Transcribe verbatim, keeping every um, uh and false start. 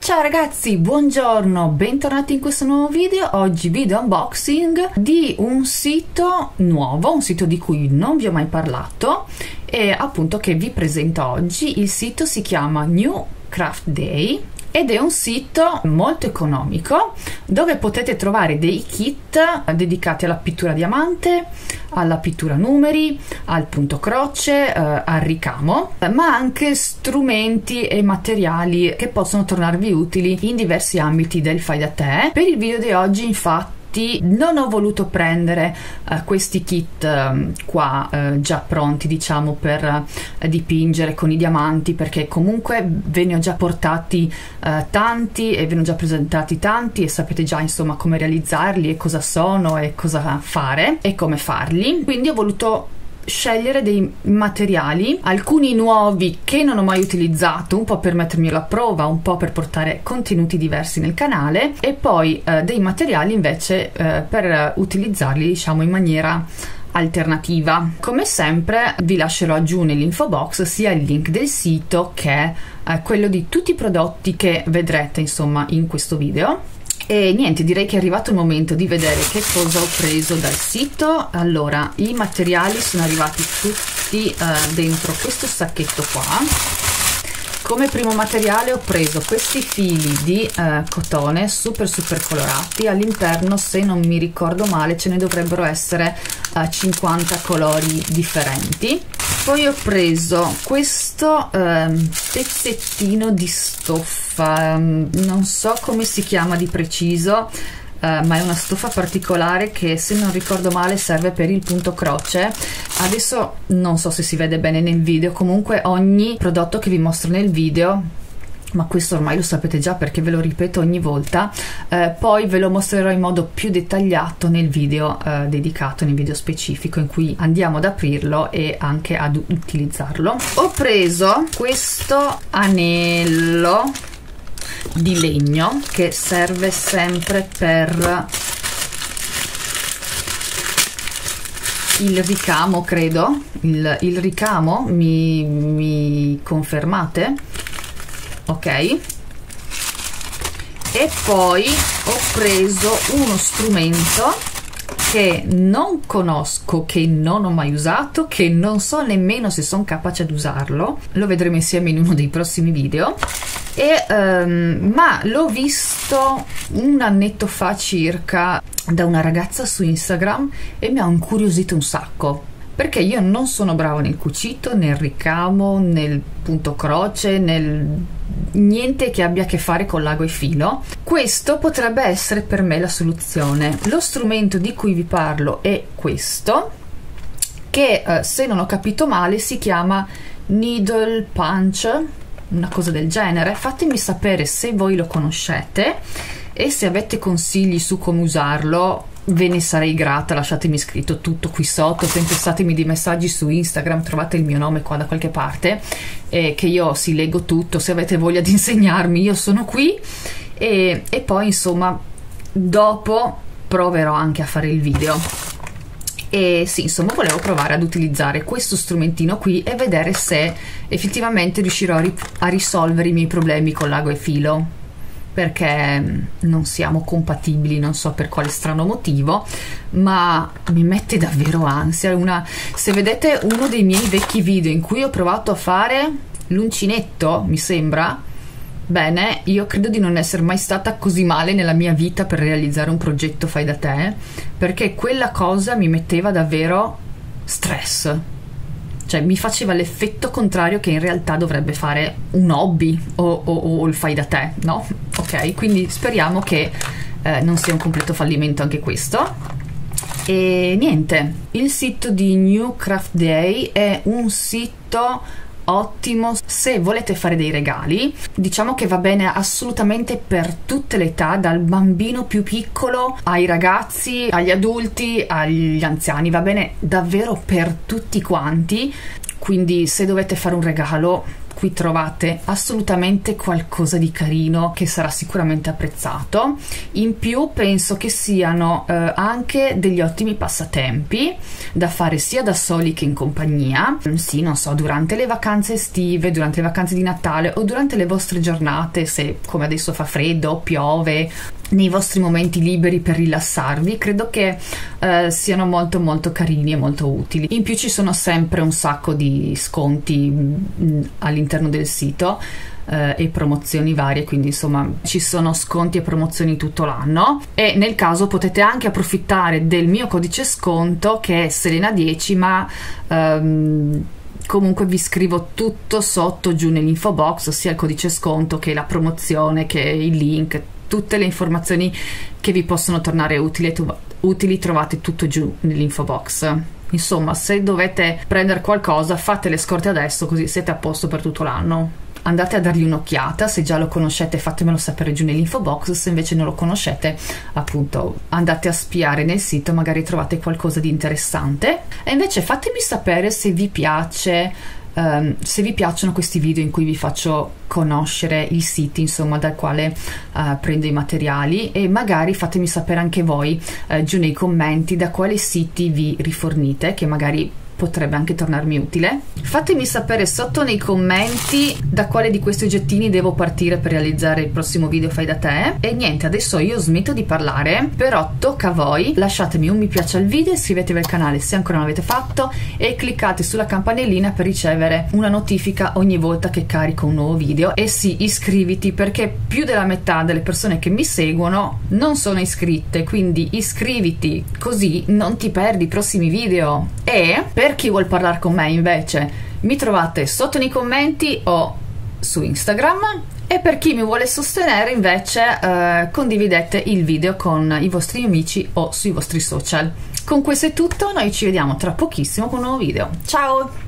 Ciao ragazzi, buongiorno, bentornati in questo nuovo video. Oggi video unboxing di un sito nuovo, un sito di cui non vi ho mai parlato e appunto che vi presento oggi. Il sito si chiama New Craft Day ed è un sito molto economico dove potete trovare dei kit dedicati alla pittura diamante, alla pittura numeri, al punto croce, eh, al ricamo, ma anche strumenti e materiali che possono tornarvi utili in diversi ambiti del fai da te. Per il video di oggi infatti non ho voluto prendere uh, questi kit uh, qua uh, già pronti, diciamo, per uh, dipingere con i diamanti, perché comunque ve ne ho già portati uh, tanti e ve ne ho già presentati tanti e sapete già insomma come realizzarli e cosa sono e cosa fare e come farli. Quindi ho voluto scegliere dei materiali, alcuni nuovi che non ho mai utilizzato, un po' per mettermi alla prova, un po' per portare contenuti diversi nel canale, e poi eh, dei materiali invece eh, per utilizzarli diciamo in maniera alternativa. Come sempre vi lascerò giù nell'info box sia il link del sito che eh, quello di tutti i prodotti che vedrete insomma in questo video. E niente, direi che è arrivato il momento di vedere che cosa ho preso dal sito. Allora, i materiali sono arrivati tutti uh, dentro questo sacchetto qua. Come primo materiale ho preso questi fili di uh, cotone super super colorati. All'interno, se non mi ricordo male, ce ne dovrebbero essere uh, cinquanta colori differenti. Poi ho preso questo uh, pezzettino di stoffa, um, non so come si chiama di preciso, uh, ma è una stoffa particolare che, se non ricordo male, serve per il punto croce. Adesso non so se si vede bene nel video, comunque ogni prodotto che vi mostro nel video, ma questo ormai lo sapete già perché ve lo ripeto ogni volta, eh, poi ve lo mostrerò in modo più dettagliato nel video eh, dedicato, nel video specifico in cui andiamo ad aprirlo e anche ad utilizzarlo. Ho preso questo anello di legno che serve sempre per il ricamo, credo, il, il ricamo, mi, mi confermate? Ok, e poi ho preso uno strumento che non conosco, che non ho mai usato, che non so nemmeno se sono capace ad usarlo, lo vedremo insieme in uno dei prossimi video, e, um, ma l'ho visto un annetto fa circa da una ragazza su Instagram e mi ha incuriosito un sacco, perché io non sono brava nel cucito, nel ricamo, nel punto croce, nel niente che abbia a che fare con l'ago e filo. Questo potrebbe essere per me la soluzione. Lo strumento di cui vi parlo è questo, che eh, se non ho capito male si chiama Needle Punch, una cosa del genere. Fatemi sapere se voi lo conoscete e se avete consigli su come usarlo, ve ne sarei grata. Lasciatemi scritto tutto qui sotto, tempestatemi dei messaggi su Instagram, trovate il mio nome qua da qualche parte, eh, che io si leggo tutto. Se avete voglia di insegnarmi, io sono qui, e, e poi insomma dopo proverò anche a fare il video. E sì, insomma, volevo provare ad utilizzare questo strumentino qui e vedere se effettivamente riuscirò a, ri a risolvere i miei problemi con l'ago e filo, perché non siamo compatibili, non so per quale strano motivo, ma mi mette davvero ansia. Una, se vedete uno dei miei vecchi video in cui ho provato a fare l'uncinetto, mi sembra, bene, io credo di non essere mai stata così male nella mia vita per realizzare un progetto fai da te, perché quella cosa mi metteva davvero stress. Cioè mi faceva l'effetto contrario che in realtà dovrebbe fare un hobby o, o, o il fai da te, no? Ok, quindi speriamo che eh, non sia un completo fallimento anche questo. E niente, il sito di New Craft Day è un sito ottimo se volete fare dei regali. Diciamo che va bene assolutamente per tutte le età, dal bambino più piccolo ai ragazzi, agli adulti, agli anziani, va bene davvero per tutti quanti. Quindi se dovete fare un regalo, qui trovate assolutamente qualcosa di carino che sarà sicuramente apprezzato. In più penso che siano eh, anche degli ottimi passatempi da fare sia da soli che in compagnia, sì, non so, durante le vacanze estive, durante le vacanze di Natale o durante le vostre giornate, se come adesso fa freddo o piove, nei vostri momenti liberi per rilassarvi. Credo che eh, siano molto molto carini e molto utili. In più ci sono sempre un sacco di sconti mh, all'interno del sito eh, e promozioni varie, quindi insomma ci sono sconti e promozioni tutto l'anno, e nel caso potete anche approfittare del mio codice sconto che è Selena dieci, ma ehm, comunque vi scrivo tutto sotto giù nell'info box, sia il codice sconto che la promozione che il link, tutte le informazioni che vi possono tornare utili, utili trovate tutto giù nell'info box. Insomma, se dovete prendere qualcosa, fate le scorte adesso, così siete a posto per tutto l'anno. Andate a dargli un'occhiata, se già lo conoscete fatemelo sapere giù nell'info box, se invece non lo conoscete appunto andate a spiare nel sito, magari trovate qualcosa di interessante. E invece fatemi sapere se vi piace Um, se vi piacciono questi video in cui vi faccio conoscere i siti, insomma, dal quale uh, prendo i materiali, e magari fatemi sapere anche voi uh, giù nei commenti da quali siti vi rifornite, che magari potrebbe anche tornarmi utile. Fatemi sapere sotto nei commenti da quale di questi oggettini devo partire per realizzare il prossimo video fai da te. E niente, adesso io smetto di parlare, però tocca a voi. Lasciatemi un mi piace al video, iscrivetevi al canale se ancora non l'avete fatto e cliccate sulla campanellina per ricevere una notifica ogni volta che carico un nuovo video. E sì, iscriviti, perché più della metà delle persone che mi seguono non sono iscritte, quindi iscriviti così non ti perdi i prossimi video. E per Per chi vuol parlare con me invece mi trovate sotto nei commenti o su Instagram, e per chi mi vuole sostenere invece eh, condividete il video con i vostri amici o sui vostri social. Con questo è tutto, noi ci vediamo tra pochissimo con un nuovo video. Ciao!